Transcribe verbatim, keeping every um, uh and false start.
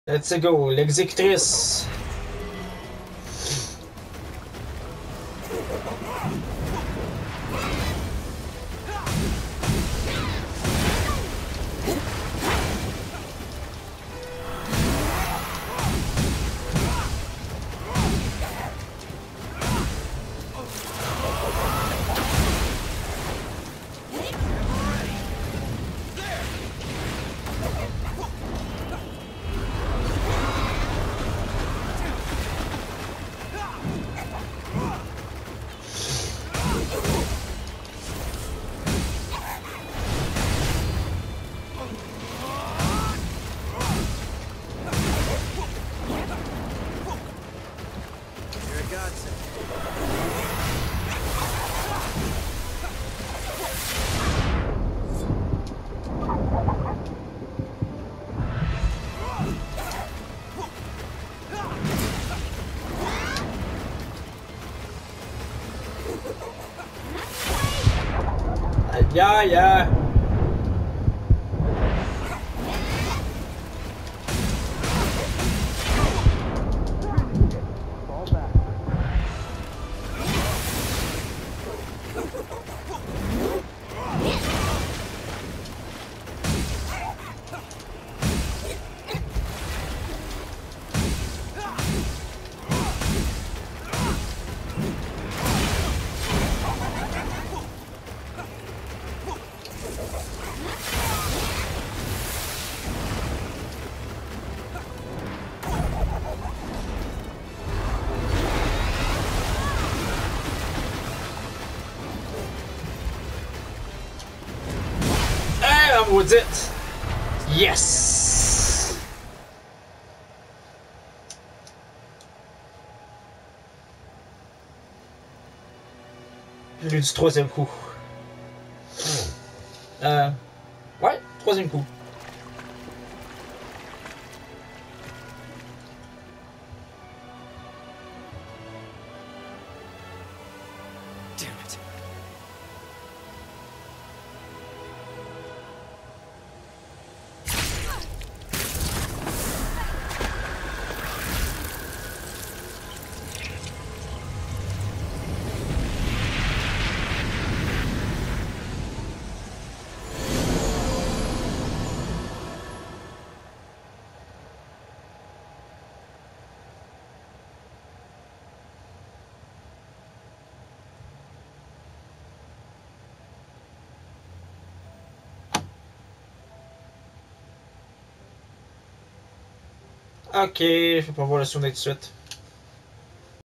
Let's go, l'exécutrice. Yeah, yeah. Hey, I'm with it. Yes. J'ai eu du troisième coup. Euh, ouais, troisième coup. Damn it. Ok, je vais pas voir le souvenir tout de suite.